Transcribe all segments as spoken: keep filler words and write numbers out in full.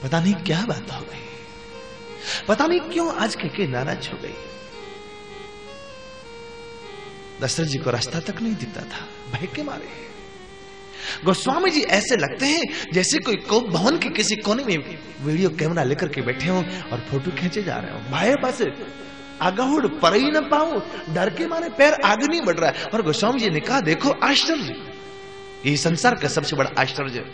पता नहीं क्या बात हो गई, पता नहीं क्यों आज कैके नाराज हो गई। दशरथ जी को रास्ता तक नहीं दिखता था भय के मारे। गोस्वामी जी ऐसे लगते हैं जैसे कोई कोप भवन के किसी कोने में वीडियो कैमरा लेकर के बैठे हों और फोटो खींचे जा रहे हो। भाई बस आगाहुड़ पर ही न पाऊं, डर के मारे पैर आगे नहीं बढ़ रहा है। और गोस्वामी जी ने कहा देखो आश्चर्य, ये संसार का सबसे बड़ा आश्चर्य,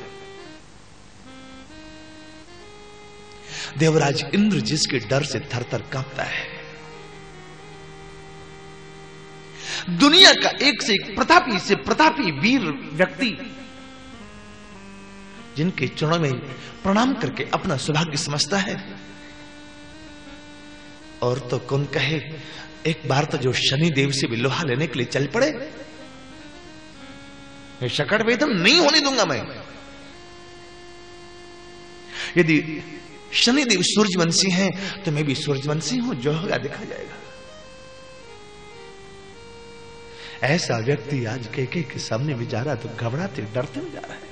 देवराज इंद्र जिसके डर से थर थर कांपता है, दुनिया का एक से एक प्रतापी से प्रतापी वीर व्यक्ति जिनके चरणों में प्रणाम करके अपना सौभाग्य समझता है। और तो कौन कहे, एक बार तो जो शनि देव से भी लोहा लेने के लिए चल पड़े, शकट वेदम नहीं होने दूंगा मैं। यदि शनिदेव सूर्यवंशी हैं तो मैं भी सूर्यवंशी हूं, जो होगा देखा जाएगा। ऐसा व्यक्ति आज कैके के सामने भी जा रहा तो घबराते डरते हुए जा रहा है।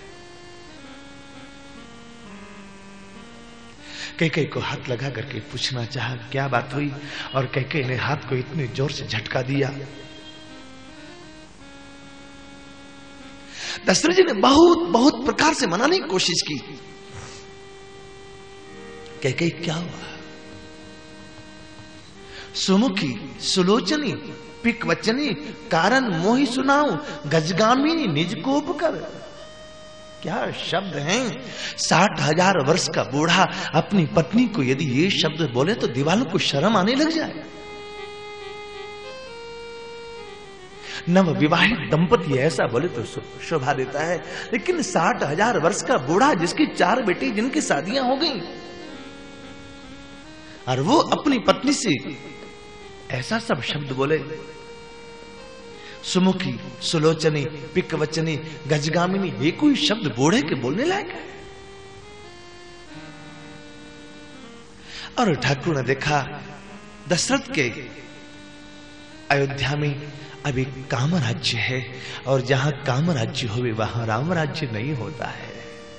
कैके को हाथ लगा करके पूछना चाहा क्या बात हुई, और कैके ने हाथ को इतने जोर से झटका दिया। दशरथ जी ने बहुत बहुत प्रकार से मनाने की कोशिश की। कैके क्या हुआ, सुमुखी सुलोचनी पिक वचनी कारण मोहि सुनाऊं गजगामिनी निज कोप कर। क्या शब्द हैं, साठ हजार वर्ष का बूढ़ा अपनी पत्नी को यदि ये शब्द बोले तो दीवालों को शर्म आने लग जाए। नव विवाहित दंपति ऐसा बोले तो शोभा देता है, लेकिन साठ हजार वर्ष का बूढ़ा जिसकी चार बेटी जिनकी शादियां हो गई, और वो अपनी पत्नी से ऐसा सब शब्द बोले। सुमुखी सुलोचनी पिकवचनी गजगामिनी, ये कोई शब्द बूढ़े के बोलने लायक है। और ठाकुर ने देखा दशरथ के अयोध्या में अभी काम राज्य है, और जहां काम राज्य होवे वहां राम राज्य नहीं होता है।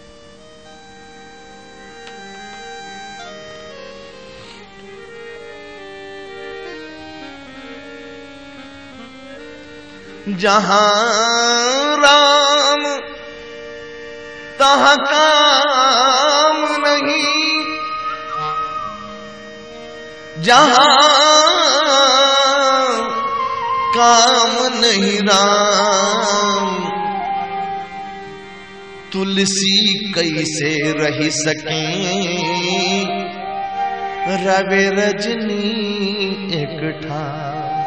जहां राम तहां काम नहीं, जहां काम नहीं राम, तुलसी कैसे रह सके रवि रजनी एक ठाम।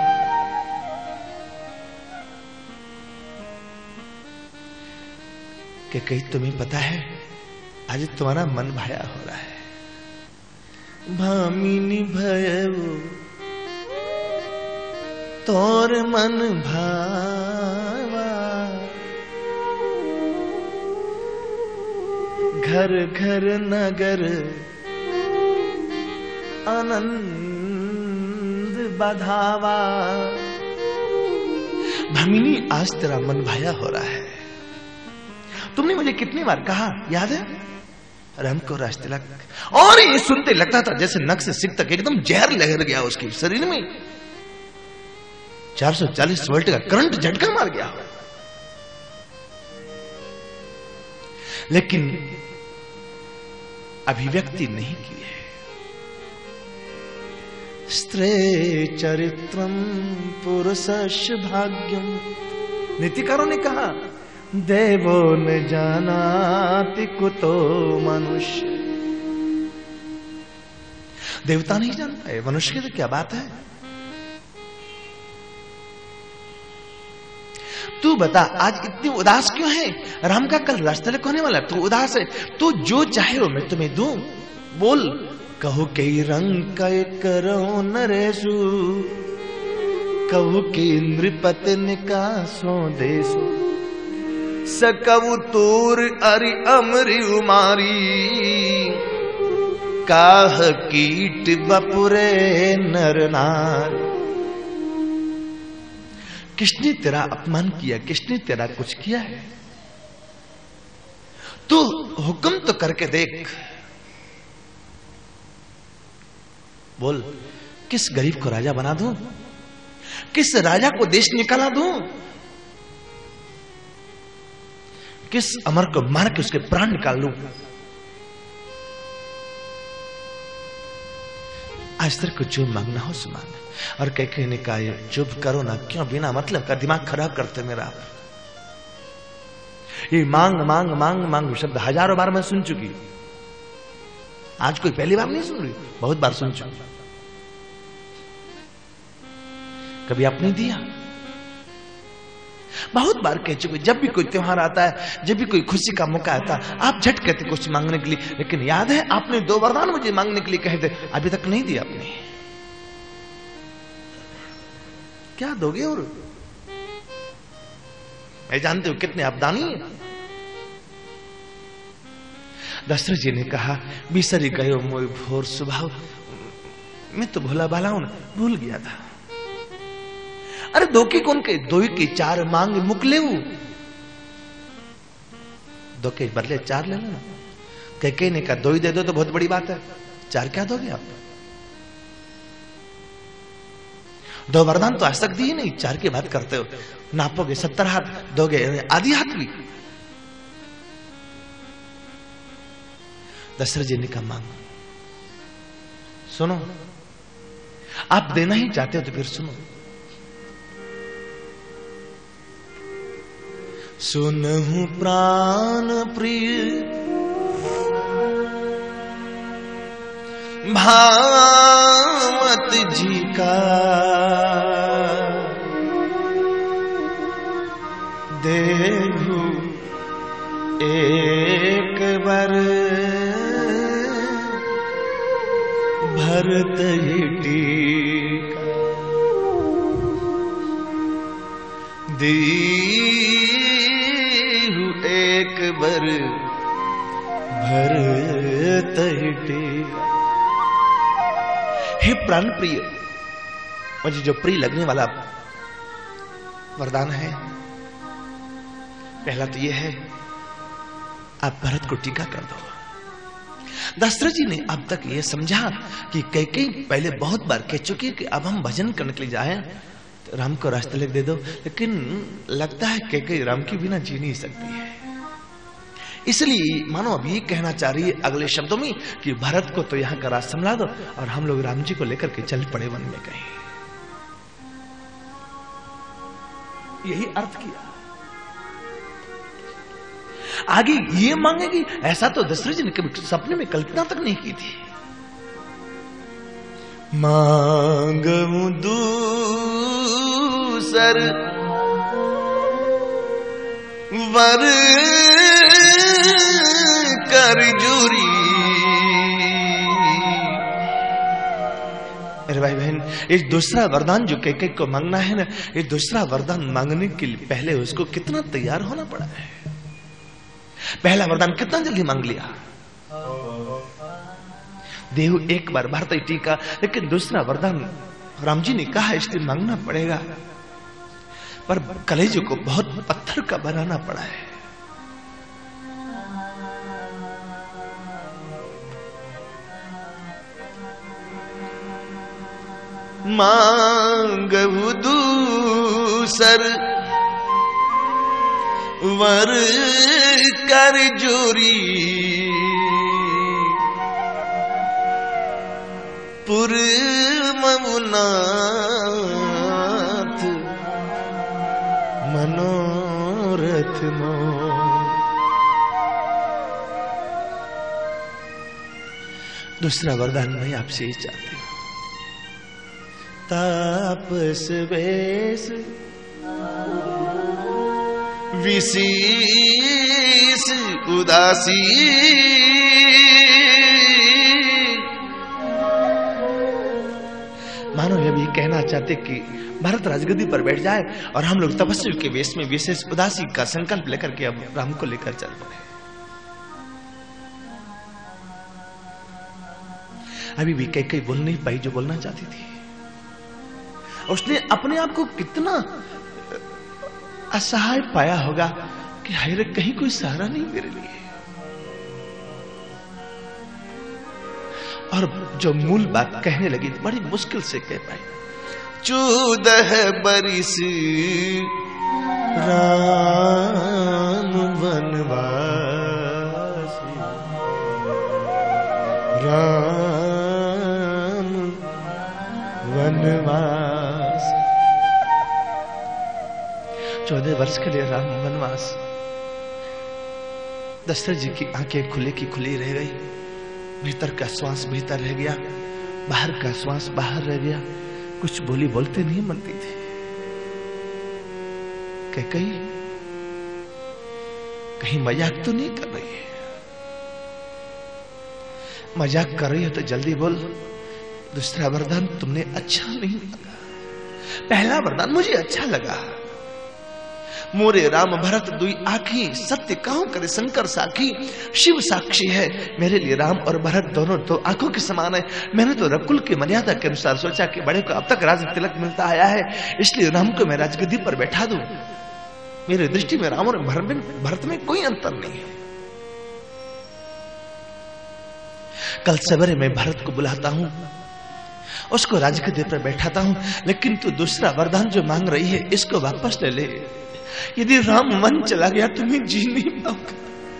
कि कहीं तुम्हें पता है आज तुम्हारा मन भाया हो रहा है। भामिनी भयऊ तोर मन भावा, घर घर नगर आनंद बधावा। भामिनी आज तेरा मन भाया हो रहा है। तुमने मुझे कितनी बार कहा, याद है, राम को राजतिलक, और ये सुनते लगता था जैसे नख से सिक तक एकदम जहर लहर गया उसके शरीर में, चार सौ चालीस वोल्ट का करंट झटका मार गया। लेकिन अभिव्यक्ति नहीं की है। स्त्रे चरित्रम पुरुषस्य भाग्यम, नीतिकारों ने कहा देवो न जानाति कुतो मनुष्य। देवता नहीं जानता है, मनुष्य की तो क्या बात है। तू बता आज इतनी उदास क्यों है, राम का कल राजतिलक होने वाला, तू उदास है। तू जो चाहे हो मैं तुम्हें दूं, बोल। कहो कई रंग कय करो नरेशु, कहो कि नृपति का सो देशु, सकवु तूर अरि अमरि उमारी, काह कीट बपुरे नर नार। किसने तेरा अपमान किया, किसने तेरा कुछ किया है? तू हुक्म तो करके देख। बोल, किस गरीब को राजा बना दूं? किस राजा को देश निकाला दूं? किस अमर को मार के उसके प्राण निकाल लूं? आज तेरे को जो मांगना हो सो मांग। और कैकेयी ने कहा, चुप करो ना, क्यों बिना मतलब का दिमाग खराब करते मेरा? ये मांग मांग मांग मांग शब्द हजारों बार मैं सुन चुकी। आज कोई पहली बार नहीं सुन रही, बहुत बार सुन चुकी। कभी आपने दिया? बहुत बार कह चुके। जब भी कोई त्योहार आता है, जब भी कोई खुशी का मौका आता है, आप झट कहते कुछ मांगने के लिए। लेकिन याद है आपने दो वरदान मुझे मांगने के लिए कहे थे, अभी तक नहीं दिया आपने। क्या दोगे? और मैं जानते हो कितने आप दानी हैं। दशरथ जी ने कहा, बिसरी गयो मोय भोर स्वभाव। मैं तो भोला भाला हूं ना, भूल गया था। अरे दो के कौन के? दो के चार मांग मुकले वो। दो के बदले चार ले लेना। कैकेयी ने कहा, दो ही दे दो तो बहुत बड़ी बात है, चार क्या दोगे आप? दो वरदान तो आज तक दिए नहीं, चार की बात करते हो। नापोगे सत्तर हाथ, दोगे आधी हाथ भी। दशरथ जी ने कहा, मांग। सुनो, आप देना ही चाहते हो तो फिर सुनो। सुनहु प्राण प्रिय भावत जी का, देहु एक बार भरत ही टीका। देहु एक बार भरत ही टीका। हे प्राण प्रिय, मुझे जो प्रिय लगने वाला वरदान है, पहला तो यह है, आप भरत को टीका कर दो। दशरथ जी ने अब तक यह समझा कि कैकेयी पहले बहुत बार कह चुकी है कि अब हम भजन करने के लिए जाएं तो राम को रास्ता लिख दे दो, लेकिन लगता है कैकेयी राम के बिना जी नहीं सकती है। इसलिए मानो अभी कहना चाह रही है अगले शब्दों में कि भरत को तो यहां का राज संभला दो और हम लोग राम जी को लेकर के चल पड़े वन में कहीं। यही अर्थ किया। आगे ये मांगेगी, ऐसा तो दशरथ जी ने कभी सपने में कल्पना तक नहीं की थी। मांगू दूसर वर कर जूरी। मेरे भाई बहन, ये दूसरा वरदान जो कैकेयी को मांगना है ना, ये दूसरा वरदान मांगने के लिए पहले उसको कितना तैयार होना पड़ा है। पहला वरदान कितना जल्दी मांग लिया, देहु एक बार भरत ही टीका। लेकिन दूसरा वरदान राम जी ने कहा इसलिए मांगना पड़ेगा, पर कलेजे को बहुत पत्थर का बनाना पड़ा है। मांगू दूसर वर कर जोरी। पुरममुनाथ मनोरथ मो। दूसरा वरदान मैं आपसे ही चाहती हूं, तापस वेश विशेष उदासी। मानो ये भी कहना चाहते कि भरत राजगद्दी पर बैठ जाए और हम लोग तपस्वी के वेश में विशेष उदासी का संकल्प लेकर के अब राम को लेकर चल पड़े। अभी भी कैकेयी बोल नहीं पाई जो बोलना चाहती थी। उसने अपने आप को कितना असहाय पाया होगा कि हाय रे, कहीं कोई सहारा नहीं मेरे लिए। और जो मूल बात कहने लगी बड़ी मुश्किल से कह पाई। चौदह बरिस राम वनवासी, राम वनवास। चौदह वर्ष के लिए राम वनवास। दशरथ जी की आंखें खुले की खुली रह गई, भीतर का श्वास भीतर रह गया, बाहर का श्वास बाहर रह गया। कुछ बोली बोलते नहीं मनती थी। कह कहीं कहीं मजाक तो नहीं कर रही है? मजाक कर रही हो तो जल्दी बोल। दूसरा वरदान तुमने अच्छा नहीं लगा, पहला वरदान मुझे अच्छा लगा। मोरे राम भरत दुई आखी, सत्य कहूं करे शंकर साखी। शिव साक्षी है, मेरे लिए राम और भरत दोनों तो आंखों के समान है। मैंने तो रकुल की मर्यादा के अनुसार सोचा कि बड़े को अब तक राज तिलक मिलता आया है, इसलिए राम को मैं राजगद्दी पर बैठा दूं। मेरी दृष्टि में राम और भरत में कोई अंतर नहीं है। कल सवेरे मैं भरत को बुलाता हूं, उसको राजगद्दी पर बैठाता हूं, लेकिन तू दूसरा वरदान जो मांग रही है इसको वापस ले ले। यदि राम वन चला गया तो मैं जी नहीं पाऊंगा।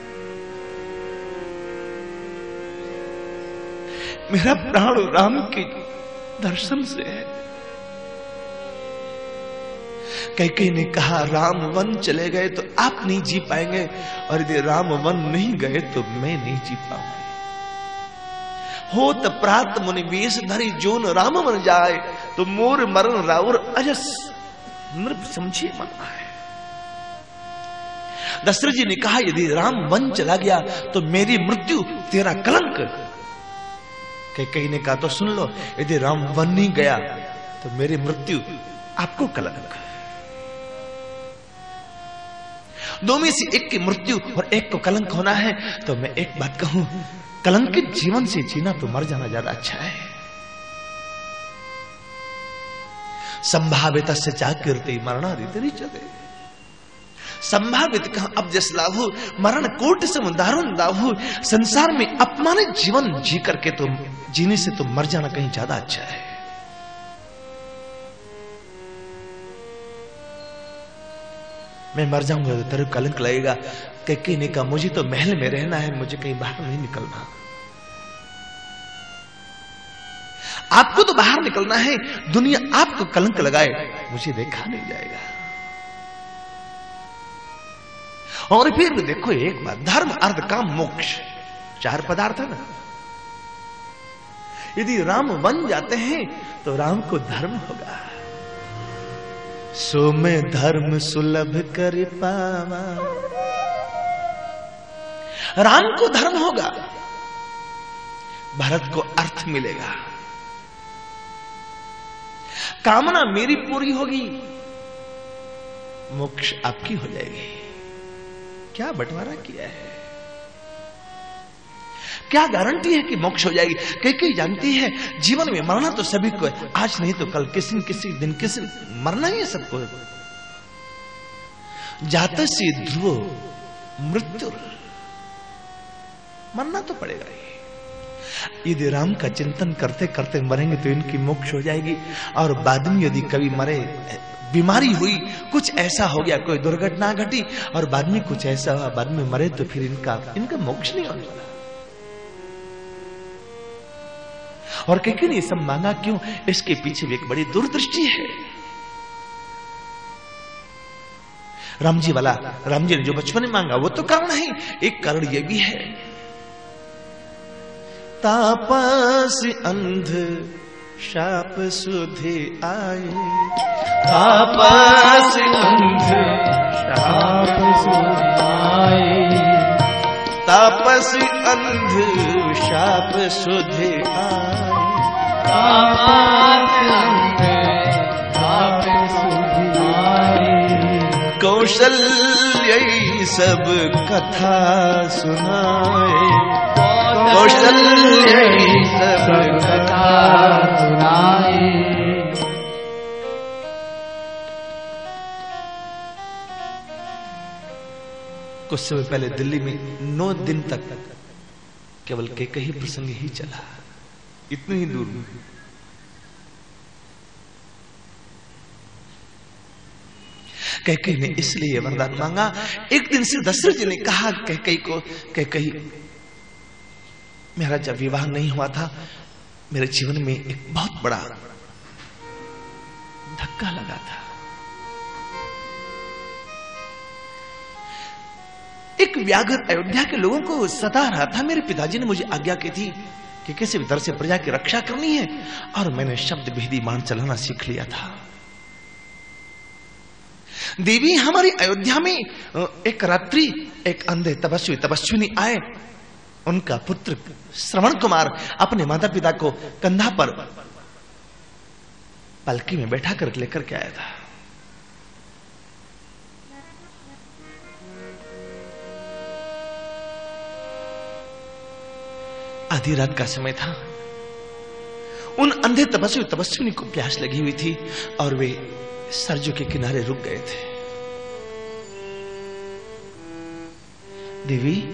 मेरा प्राण राम के दर्शन से है। कैकेयी ने कहा राम वन चले गए तो आप नहीं जी पाएंगे, और यदि राम वन नहीं गए तो मैं नहीं जी पाऊंगी। होत प्रात मुनि वेश धरी, जोन राम मन जाए तो मोर मरण राउर अजस। नृप समझिए मन है। दशरथ जी ने कहा यदि राम वन चला गया तो मेरी मृत्यु तेरा कलंक। कैकेयी ने कहा तो सुन लो, यदि राम वन नहीं गया तो मेरी मृत्यु आपको कलंक। दो में से एक की मृत्यु और एक को कलंक होना है, तो मैं एक बात कहूं, कलंकित जीवन से जीना तो मर जाना ज्यादा अच्छा है। संभावित से चाकीर्ति मरणादिति रिचते। संभावित कहा अब जस लाभु, मरण कोट सम दारुण दाभु। संसार में अपमानित जीवन जी करके तो जीने से तो मर जाना कहीं ज्यादा अच्छा है। मैं मर जाऊंगा तो तेरे कलंक लगेगा। कैकेयी ने कहा मुझे तो महल में रहना है, मुझे कहीं बाहर नहीं निकलना। आपको तो बाहर निकलना है, दुनिया आपको कलंक लगाए मुझे देखा नहीं जाएगा। और फिर देखो एक बात, धर्म अर्थ काम मोक्ष चार पदार्थ है ना। यदि राम बन जाते हैं तो राम को धर्म होगा। सो मैं धर्म सुलभ कर पावा, राम को धर्म होगा, भरत को अर्थ मिलेगा। कामना मेरी पूरी होगी, मोक्ष आपकी हो जाएगी। क्या बंटवारा किया है, क्या गारंटी है कि मोक्ष हो जाएगी? कैकेयी जानती है जीवन में मरना तो सभी को है, आज नहीं तो कल, किसी न किसी दिन किसी मरना ही है सबको। जाता से ध्रुव मृत्यु, मरना तो पड़ेगा ही। यदि राम का चिंतन करते करते मरेंगे तो इनकी मोक्ष हो जाएगी। और बाद में यदि कभी मरे, बीमारी हुई, कुछ ऐसा हो गया, कोई दुर्घटना घटी और बाद में कुछ ऐसा हुआ, बाद में मरे तो फिर इनका इनका मोक्ष नहीं होने वाला। और कैकेयी ने सब मांगा क्यों? इसके पीछे भी एक बड़ी दूरदृष्टि है। राम जी वाला, राम जी ने जो बचपन में मांगा वो तो कारण है, एक कारण ये भी है, तापस अंध शाप सुधे आए। तापस अंध शाप सुधे आए, तापस अंध शाप सुधे आए। तापस अंध शाप सुधे आए, कौशल्य सब कथा सुनाए। कौशल्य सब कथा सुनाए। कुछ समय पहले दिल्ली में नौ दिन तक केवल कैकेयी प्रसंग ही चला। इतनी ही दूर हूं। कैकेयी ने इसलिए वरदान मांगा। एक दिन से दशरथ जी ने कहा कैकेयी को, कैकेयी मेरा जब विवाह नहीं हुआ था, मेरे जीवन में एक बहुत बड़ा धक्का लगा था। एक व्याघ्र अयोध्या के लोगों को सता रहा था। मेरे पिताजी ने मुझे आज्ञा की थी कि किसी भी तरह से प्रजा की रक्षा करनी है, और मैंने शब्द भेदी बाण चलाना सीख लिया था। देवी, हमारी अयोध्या में एक रात्रि एक अंधे तपस्वी तपस्विनी आए। उनका पुत्र श्रवण कुमार अपने माता पिता को कंधा पर पलकी में बैठा कर लेकर के आया था। आधी रात का समय था। उन अंधे तपस्वी तपस्विनी को प्यास लगी हुई थी और वे सरजू के किनारे रुक गए थे। देवी,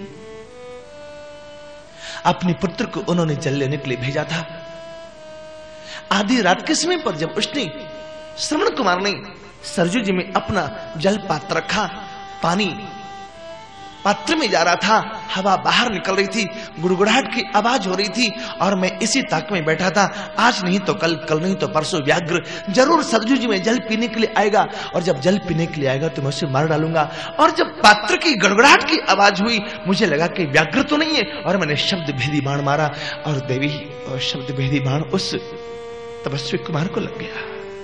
अपने पुत्र को उन्होंने जल लेने के लिए भेजा था। आधी रात के समय पर जब उसने श्रवण कुमार ने सरजू जी में अपना जल पात्र रखा, पानी पात्र में जा रहा था, हवा बाहर निकल रही थी, गुड़गुड़ाहट की आवाज हो रही थी, और मैं इसी ताक में बैठा था। आज नहीं तो कल, कल नहीं तो परसों व्याघ्र जरूर सरजू जी में जल पीने के लिए आएगा, और जब जल पीने के लिए आएगा तो मैं उसे मार डालूंगा। और जब पात्र की गड़गड़ाहट की आवाज हुई, मुझे लगा कि व्याघ्र तो नहीं है, और मैंने शब्द भेदी बाण मारा, और देवी और शब्द भेदी बाण उस तपस्वी कुमार को लग गया।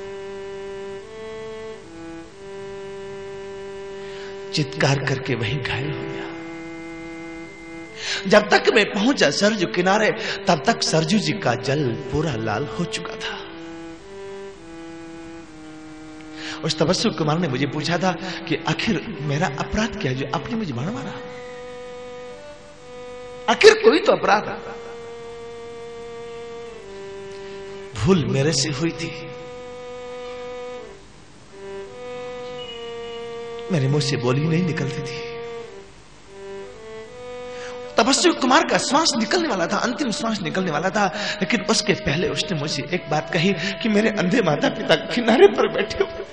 चित्कार करके वही घायल हो गया। जब तक मैं पहुंचा सरजू किनारे, तब तक सरजू जी का जल पूरा लाल हो चुका था। उस तपस्वी कुमार ने मुझे पूछा था कि आखिर मेरा अपराध क्या है जो आपने मुझे बाण मारा? आखिर कोई तो अपराध, भूल मेरे से हुई थी। मेरे मुंह से बोली नहीं निकलती थी। तपस्वी कुमार का श्वास निकलने वाला था, अंतिम श्वास निकलने वाला था, लेकिन उसके पहले उसने मुझे एक बात कही कि मेरे अंधे माता पिता किनारे पर बैठे हुए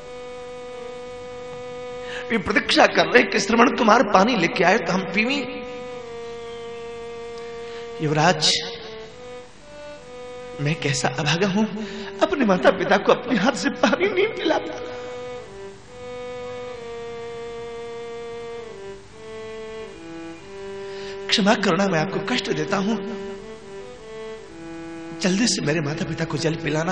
वे प्रतीक्षा कर रहे कि श्रवण कुमार पानी लेके आए तो हम पीवी। युवराज, मैं कैसा अभागा हूं, अपने माता पिता को अपने हाथ से पानी नहीं पिलाता। क्षमा करना, मैं आपको कष्ट देता हूं। जल्दी से मेरे माता पिता को जल पिलाना।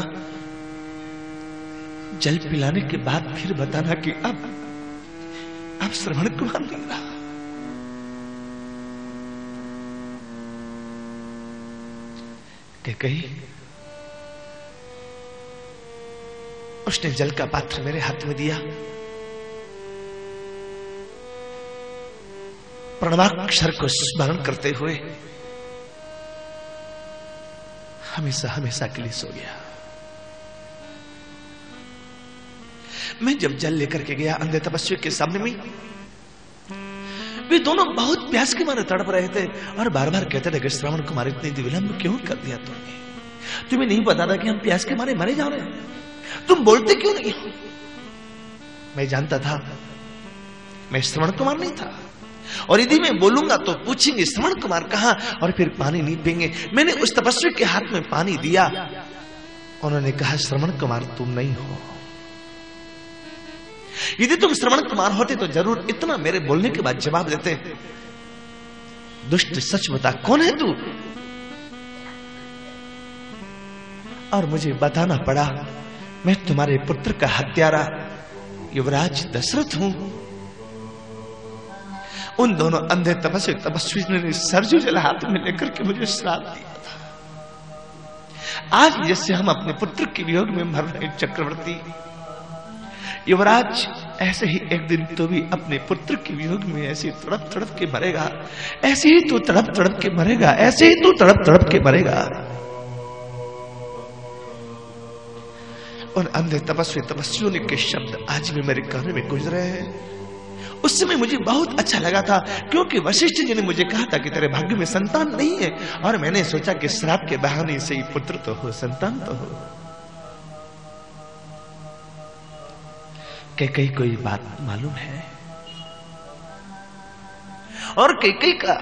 जल पिलाने के बाद फिर बताना कि अब अब श्रवण कुमार नहीं रहा। कैकेयी, उसने जल का पात्र मेरे हाथ में दिया। प्रणवाक्षर को स्मरण करते हुए हमेशा हमेशा के लिए सो गया। मैं जब जल लेकर के गया अंधे तपस्वी के सामने में, वे दोनों बहुत प्यास के मारे तड़प रहे थे और बार बार कहते थे कि श्रवण कुमार इतनी विलंब क्यों कर दिया तुमने? तुम्हें नहीं पता था कि हम प्यास के मारे मरे जा रहे हैं? तुम बोलते क्यों नहीं हो? मैं जानता था मैं श्रवण कुमार नहीं था, और यदि मैं बोलूंगा तो पूछेंगे श्रवण कुमार कहां, और फिर पानी नहीं पिएंगे। मैंने उस तपस्वी के हाथ में पानी दिया। उन्होंने कहा श्रवण कुमार तुम नहीं हो। यदि तुम श्रवण कुमार होते तो जरूर इतना मेरे बोलने के बाद जवाब देते। दुष्ट, सच बता, कौन है तू? और मुझे बताना पड़ा, मैं तुम्हारे पुत्र का हत्यारा युवराज दशरथ हूं। उन दोनों अंधे तपस्वी तपस्वी ने सरजू जल हाथ में लेकर के मुझे श्राप दिया था। आज जैसे हम अपने पुत्र के वियोग में मर रहे चक्रवर्ती, युवराज ऐसे ही एक दिन तो भी अपने पुत्र के वियोग में ऐसे तड़प तड़प के मरेगा। ऐसे ही तू तड़प तड़प के मरेगा। ऐसे ही तू तड़प तड़प के मरेगा। उन अंधे तपस्वी तपस्वियों के शब्द आज भी मेरे कान में गुजर रहे हैं। उस समय मुझे बहुत अच्छा लगा था, क्योंकि वशिष्ठ जी ने मुझे कहा था कि तेरे भाग्य में संतान नहीं है, और मैंने सोचा कि श्राप के बहाने से ही पुत्र तो हो, संतान तो हो। कैकेयी कोई बात मालूम है, और कैकेयी का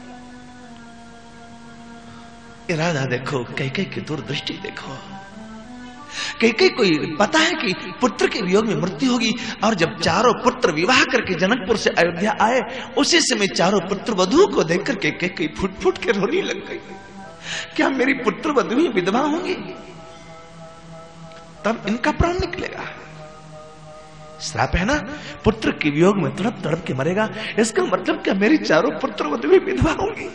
इरादा देखो, कैकेयी की दूरदृष्टि देखो। कैकेयी कोई पता है कि पुत्र के वियोग में मृत्यु होगी, और जब चारों पुत्र विवाह करके जनकपुर से अयोध्या आए, उसी समय चारों पुत्र वधुओं को देख करके कैकेयी फुट फुट के रोने लग गई। क्या मेरी पुत्र वधुएं विधवा होंगी? तब इनका प्राण निकलेगा। श्राप है ना, पुत्र के वियोग में तड़प तड़प के मरेगा। इसका मतलब क्या मेरी चारों पुत्र वधुएं विधवा होंगी?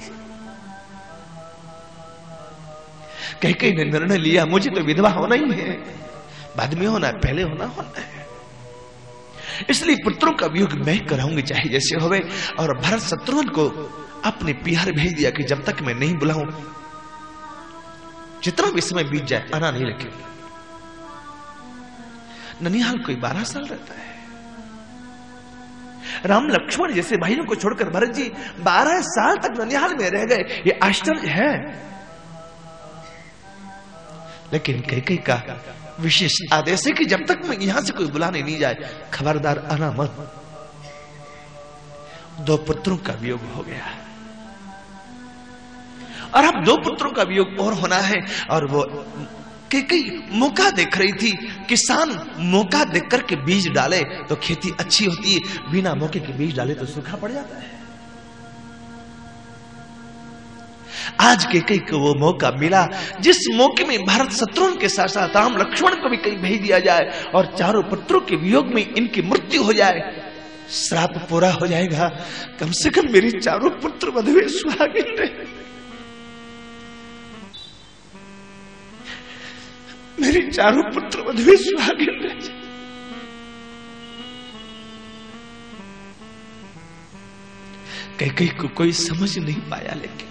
कैकेयी ने निर्णय लिया, मुझे तो विधवा होना ही है, बाद में होना है, पहले होना होना है। इसलिए पुत्रों का वियोग मैं कराऊंगी, चाहे जैसे होवे। और भरत शत्रुघ्न को अपने पिहर भेज दिया कि जब तक मैं नहीं बुलाऊं, जितना भी समय बीत जाए, आना नहीं लगे। ननिहाल कोई बारह साल रहता है। राम लक्ष्मण जैसे भाइयों को छोड़कर भरत जी बारह साल तक ननिहाल में रह गए, ये आश्चर्य है। लेकिन कैकेयी का विशेष आदेश है कि जब तक मैं यहां से कोई बुलाने नहीं जाए, खबरदार आना मत। दो पुत्रों का वियोग हो गया, और अब दो पुत्रों का वियोग और होना है। और वो कैकेयी मौका देख रही थी। किसान मौका देख करके बीज डाले तो खेती अच्छी होती है, बिना मौके के बीज डाले तो सूखा पड़ जाता है। आज कैकेयी को वो मौका मिला, जिस मौके में भरत शत्रुघ्न के साथ साथ राम लक्ष्मण को भी कहीं भेज दिया जाए, और चारों पुत्रों के वियोग में इनकी मृत्यु हो जाए, श्राप पूरा हो जाएगा। कम से कम मेरी चारों पुत्र वधुएं सुहागिन रहे, मेरी चारों पुत्र वधुएं सुहागिन रहे। कैकेयी को कोई समझ नहीं पाया, लेकिन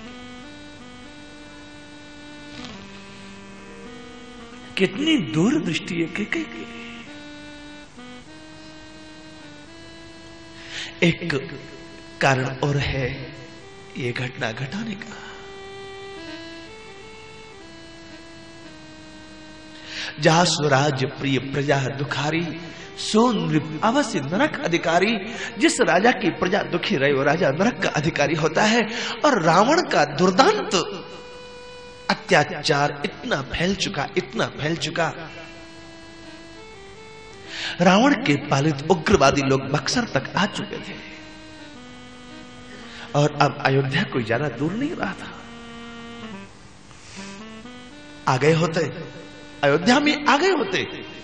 कितनी दूरदृष्टि है कैकेयी की। एक कारण और है ये घटना घटाने का। जहां स्वराज प्रिय प्रजा दुखारी, सो नृप अवश्य नरक अधिकारी। जिस राजा की प्रजा दुखी रहे, वो राजा नरक का अधिकारी होता है। और रावण का दुर्दांत अत्याचार इतना फैल चुका, इतना फैल चुका। रावण के पालित उग्रवादी लोग बक्सर तक आ चुके थे, और अब अयोध्या कोई ज्यादा दूर नहीं रहा था। आ गए होते, अयोध्या में आ गए होते।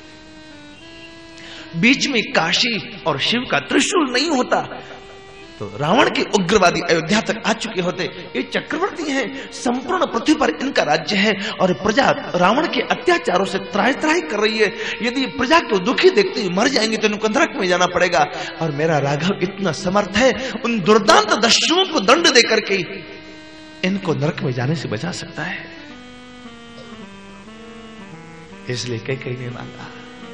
बीच में काशी और शिव का त्रिशूल नहीं होता तो रावण के उग्रवादी अयोध्या तक आ चुके होते। ये चक्रवर्ती हैं, संपूर्ण पृथ्वी पर इनका राज्य है, और प्रजा रावण के अत्याचारों से त्राहि त्राहि कर रही है। यदि प्रजा को दुखी देखते हुए मर जाएंगे तो इनको नरक में जाना पड़ेगा। और मेरा राघव इतना समर्थ है, उन दुर्दांत दस्युओं को दंड देकर के इनको नरक में जाने से बचा सकता है। इसलिए कैकेयी ने मांगा।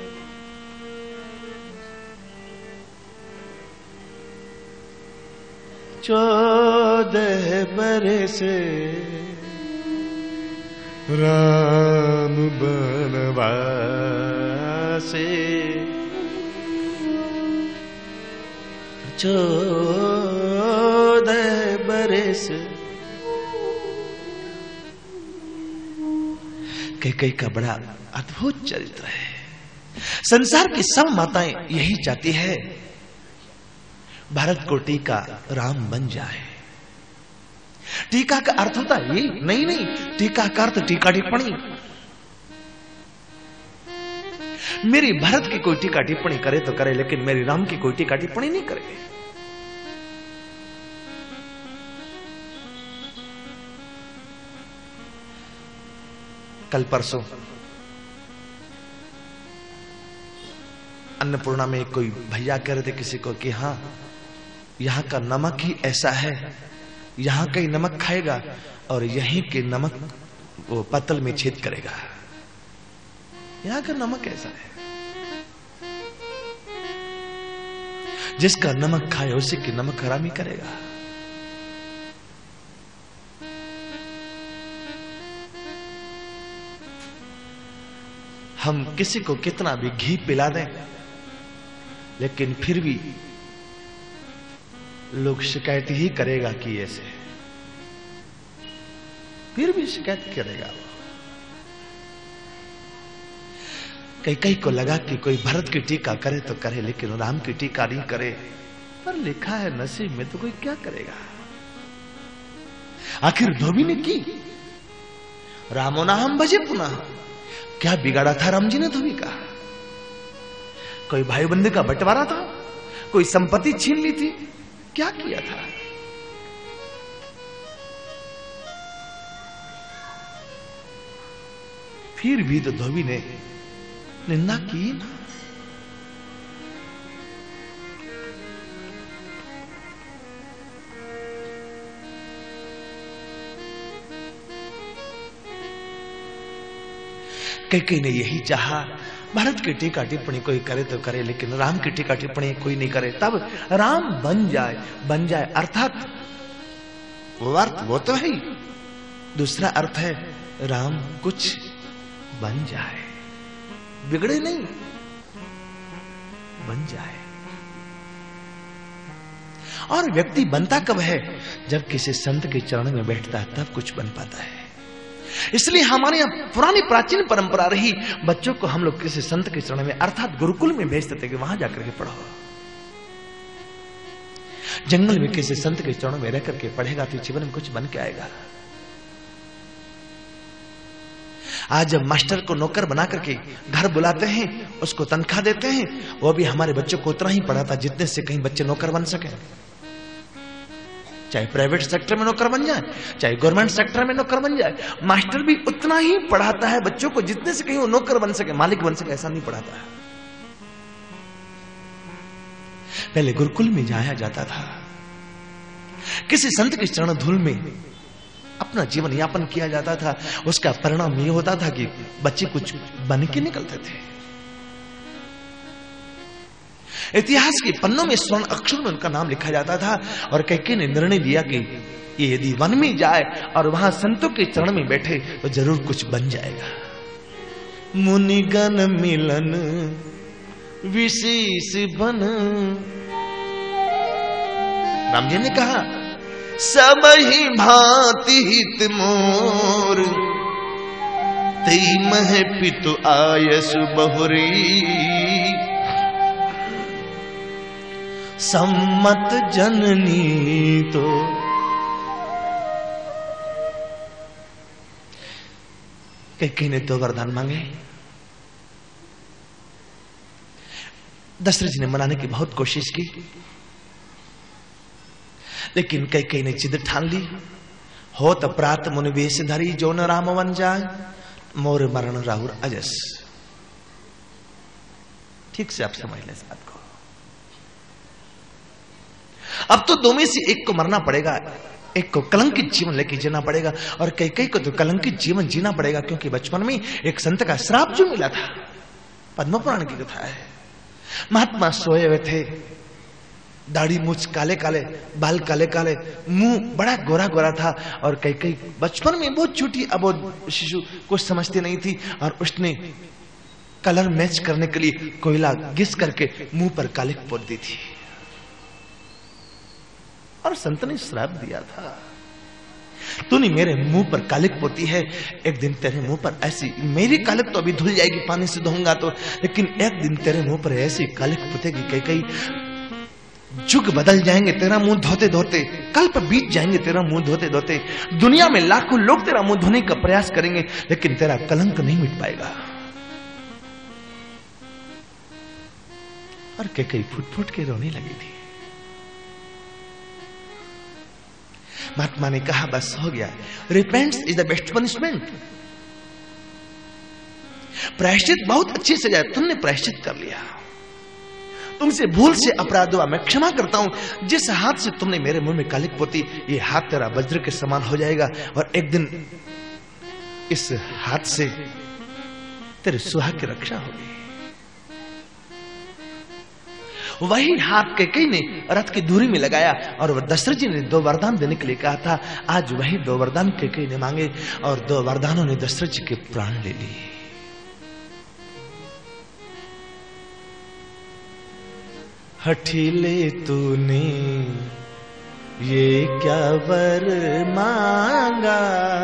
चौदह बरस राम बनवासे, चौदह बरस। कैकेयी का बड़ा अद्भुत चरित्र है। संसार की सब माताएं यही चाहती है, भारत को टीका राम बन जाए। टीका का अर्थ होता है ये नहीं नहीं, टीका का अर्थ टीका टिप्पणी। मेरी भरत की कोई टीका टिप्पणी करे तो करे, लेकिन मेरी राम की कोई टीका टिप्पणी नहीं करे। कल परसों अन्नपूर्णा में कोई भैया कह रहे थे किसी को कि हाँ, यहाँ का नमक ही ऐसा है, यहाँ का ही नमक खाएगा और यहीं के नमक वो पतल में छेद करेगा। यहाँ का नमक ऐसा है। जिसका नमक खाए उसी की नमक हरामी करेगा। हम किसी को कितना भी घी पिला दें, लेकिन फिर भी लोग शिकायत ही करेगा कि ऐसे, फिर भी शिकायत करेगा। कई कई को लगा कि कोई भरत की टीका करे तो करे, लेकिन राम की टीका नहीं करे। पर लिखा है नसीब में, तो कोई क्या करेगा। आखिर धोबी ने की, रामो नाम भजे पुनः, क्या बिगाड़ा था राम जी ने धोबी का? कोई भाई बंधु का बंटवारा था, कोई संपत्ति छीन ली थी, क्या किया था? फिर भी तो धोबी ने निंदा की ना। कई ने यही चाहा, भारत की टीका टिप्पणी कोई करे तो करे, लेकिन राम की टीका टिप्पणी कोई नहीं करे। तब राम बन जाए, बन जाए अर्थात वो अर्थ वो तो है ही, दूसरा अर्थ है राम कुछ बन जाए, बिगड़े नहीं, बन जाए। और व्यक्ति बनता कब है? जब किसी संत के चरण में बैठता है, तब कुछ बन पाता है। इसलिए हमारे यहां पुरानी प्राचीन परंपरा रही, बच्चों को हम लोग किसी संत के चरण में अर्थात गुरुकुल में भेजते थे कि वहां जाकर के पढ़ो। जंगल में किसी संत के चरणों में रह करके पढ़ेगा तो जीवन में कुछ बन के आएगा। आज जब मास्टर को नौकर बना करके घर बुलाते हैं, उसको तनख्वाह देते हैं, वो भी हमारे बच्चों को उतना ही पढ़ाता जितने से कहीं बच्चे नौकर बन सके। चाहे प्राइवेट सेक्टर में नौकर बन जाए, चाहे गवर्नमेंट सेक्टर में नौकर बन जाए, मास्टर भी उतना ही पढ़ाता है बच्चों को जितने से कहीं वो नौकर बन सके, मालिक बन सके, ऐसा नहीं पढ़ाता है। पहले गुरुकुल में जाया जाता था, किसी संत के चरण धूल में अपना जीवन यापन किया जाता था। उसका परिणाम यह होता था कि बच्चे कुछ बन के निकलते थे। इतिहास के पन्नों में स्वर्ण अक्षर में उनका नाम लिखा जाता था। और कैके ने निर्णय लिया कि ये यदि वन में जाए और वहां संतों के चरण में बैठे तो जरूर कुछ बन जाएगा। मुनिगण मिलन विशेष बन, राम जी ने कहा सब ही भांति हित मोर, तेई मह पितु आयसु बहुरी, सम्मत जननी तो। कैकेयी ने तो वरदान मांगे। दशरथ जी ने मनाने की बहुत कोशिश की, लेकिन कैकेयी ने जिद ठान ली। हो त प्रात मुनि वेश धरी, जो न राम वन जाए, मोर मरण राहुर अजस। ठीक से आप समझ लें इस बात को। अब तो दो में से एक को मरना पड़ेगा, एक को कलंकित जीवन लेके जीना पड़ेगा। और कैकेयी को तो कलंकित जीवन जीना पड़ेगा, क्योंकि बचपन में एक संत का श्राप जो मिला था, पद्म पुराण की कथा है। महात्मा सोए हुए थे, दाढ़ी मूछ काले काले, बाल काले काले, मुंह बड़ा गोरा गोरा था। और कैकेयी बचपन में बहुत छोटी अबोध शिशु, कुछ समझती नहीं थी, और उसने कलर मैच करने के लिए कोयला घिस करके मुंह पर कालिक पोत दी थी। और संत ने श्राप दिया था, तूने मेरे मुंह पर कालिक पोती है, एक दिन तेरे मुंह पर ऐसी, मेरी कालिक तो अभी धुल जाएगी पानी से धोऊंगा तो, लेकिन एक दिन तेरे मुंह पर ऐसी कालिक पोतेगी कैकेयी, जुग बदल जाएंगे तेरा मुंह धोते धोते, कल्प बीत जाएंगे तेरा मुंह धोते धोते, दुनिया में लाखों लोग तेरा मुंह धोने का प्रयास करेंगे, लेकिन तेरा कलंक नहीं मिट पाएगा। और कैकेयी फुट फुट के रोने लगी थी। महात्मा ने कहा बस हो गया, repents is the best punishment. प्रायश्चित बहुत अच्छी सजा है, तुमने प्रायश्चित कर लिया, तुमसे भूल से अपराध हुआ, मैं क्षमा करता हूं। जिस हाथ से तुमने मेरे मुंह में कालिक पोती, ये हाथ तेरा वज्र के समान हो जाएगा, और एक दिन इस हाथ से तेरे सुहाग की रक्षा होगी। वही हाथ कैकेयी ने रथ की धुरी में लगाया और दशरथ जी ने दो वरदान देने के लिए कहा था। आज वही दो वरदान कैकेयी ने मांगे और दो वरदानों ने दशरथ जी के प्राण ले लिए। हठीले तूने ये क्या वर मांगा,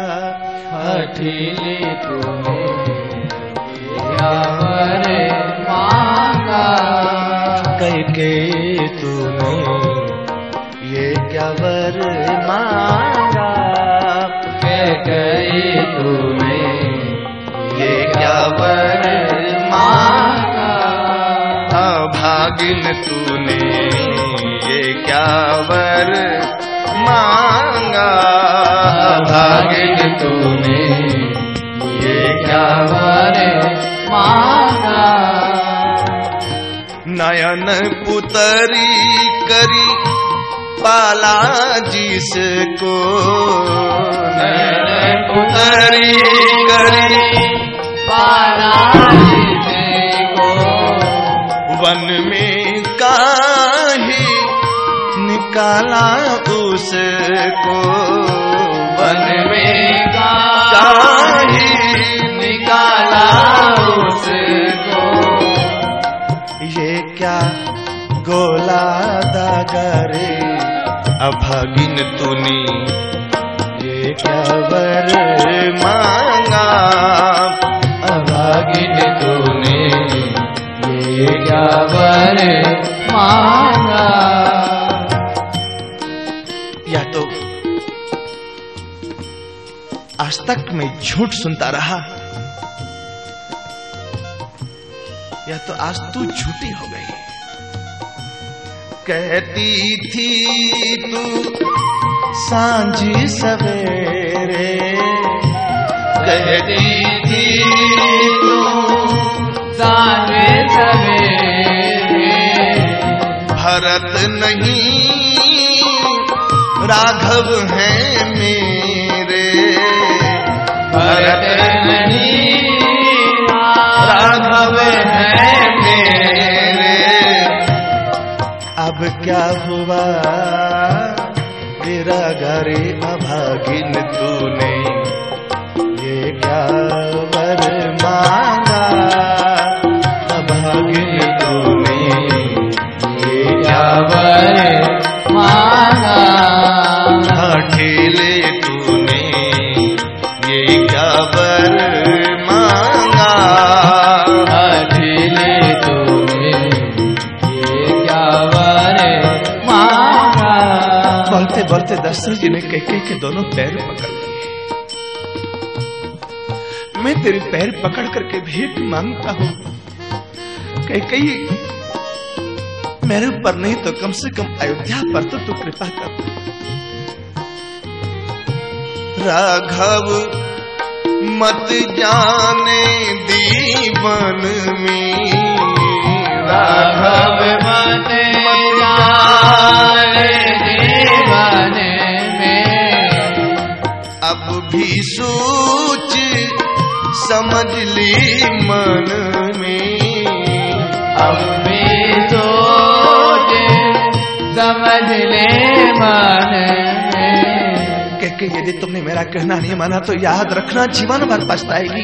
हठीले तूने क्या वर मांगा, कैकेयी तूने ये क्या वर मांगा, कैकेयी तूने ये क्या वर मांगा, अभागिन तूने ये क्या वर मांगा, अभागिन तूने ये क्या वर मांगा, नयन पुतरी करी पाला जिसको, नयन पुतरी करी पाला जिसको, वन में काहे निकाला उसको, वन में काहे निकाला उसको, ये क्या गोला दागरे अभागिन तूने ये क्या वर मांगा, अभागिन तूने ये क्या वर मांगा। या तो आज तक मैं झूठ सुनता रहा, या तो आज तू झूठी हो गई। कहती थी तू सांझी सवेरे, कहती थी तू सांझे सवेरे, भरत नहीं राघव हैं मेरे, भरत नहीं राघव हैं मेरे, अब क्या हुआ तेरा घरे अभागिन तूने ये क्या वर मांगा, अभागिन तूने ये क्या वर मांगा, हठीले तूने ये क्या वर मांगा, हठीले तूने ये क्या वर मांगा। बोलते बोलते दशरथ जी ने कैकेयी के दोनों पैर पकड़ लिए। मैं तेरे पैर पकड़ करके भेंट मांगता हूं, कैकेयी मेरे ऊपर नहीं तो कम से कम अयोध्या पर तो तू कृपा कर। राघव मत जाने दीवन में, राघव मत जाने दीवन में, अब भी सोच समझ ली मन में, अब भी सोच समझ ले मन में, कि यदि तुमने मेरा कहना नहीं माना तो याद रखना जीवन भर पछताएगी।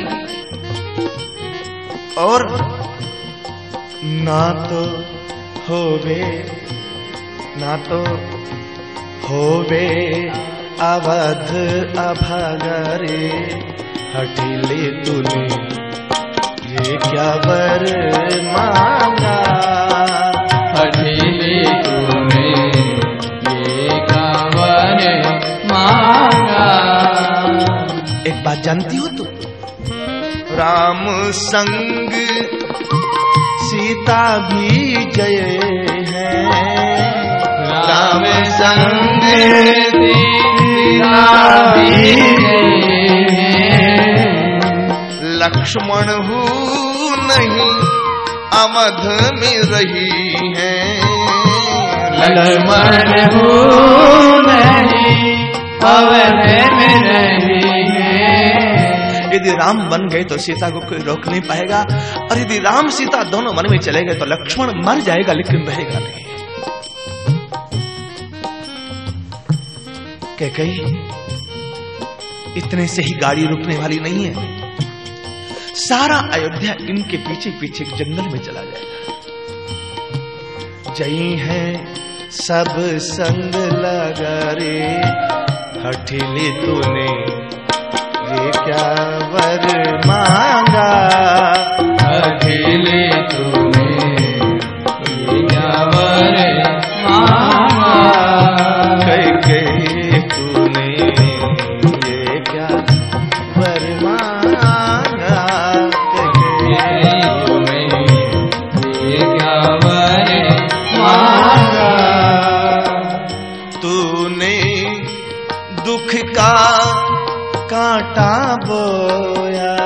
और ना तो होवे ना तो होवे अवध अभागरे, हठीले तूने ये क्या वर मांगा, हठीले तूने ये क्या वर मांगा। एक बात जानती हो तुम, राम संग सीता भी जय है, राम संग सीता भी जय है, लक्ष्मण हूँ नहीं अवध में रही है, लक्ष्मण हूँ नहीं अवध में रही है, यदि राम बन गए तो सीता को कोई रोक नहीं पाएगा, और यदि राम सीता दोनों वन में चले गए तो लक्ष्मण मर जाएगा लेकिन रहेगा नहीं। कैकेयी, इतने से ही गाड़ी रुकने वाली नहीं है। सारा अयोध्या इनके पीछे पीछे जंगल में चला जाएगा। जई है सब संग लगा रे, हठीली तूने ये क्या वर मांगा, हठीली तूने ये क्या वर मांगा, कैकेयी तूने ये क्या वर मांगा, कैकेयी तूने ये क्या वर मांगा, तूने दुख का कांटा बोया,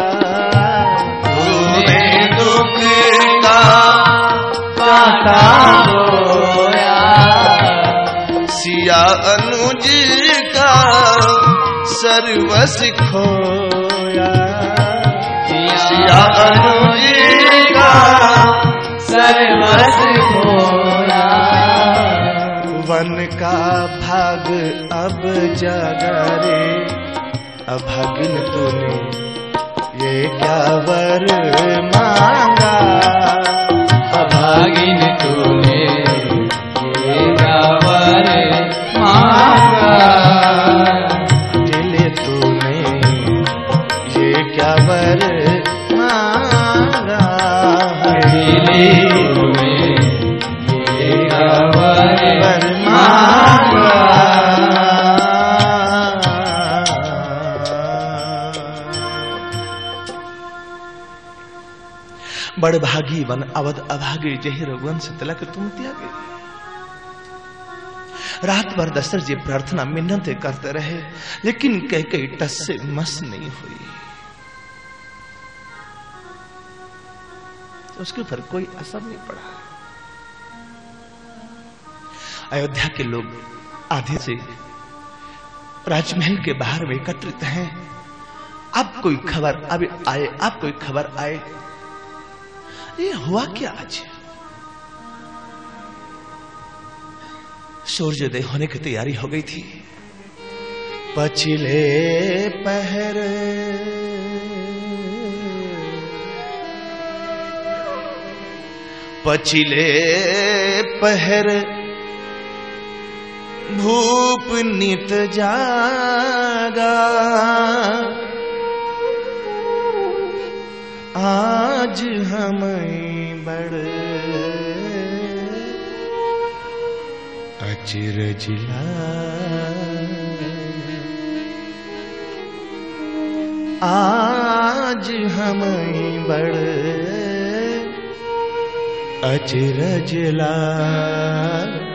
तूने दुख का कांटा बोया, सिया अनुज का सर्वस खोया, सिया अनुज का सर्वस खोया, वन का भाग अब जागा रे, अभागिन तूने ये क्या वर मांगा, अभागिन तूने ये क्या वर मांगा, दिले तूने ये क्या वर मांगा, दिले तूने ये क्या वर मांगा, बड़भागी वन अवध अभागे जहि रघुवंश तिलक तुम त्यागे। रात भर दशरथ जी प्रार्थना मिन्नतें करते रहे, लेकिन कैकेयी टस से मस नहीं हुई। उसके ऊपर कोई असर नहीं पड़ा। अयोध्या के लोग आधे से राजमहल के बाहर में एकत्रित हैं। अब कोई खबर अब आए अब कोई खबर आए, ये हुआ क्या आज? सूर्योदय होने की तैयारी हो गई थी। पछिले पहर पछिले पहर भूप नित जागा, आज हमें बड़ अचरज आज हमें बड़ अचरज ला।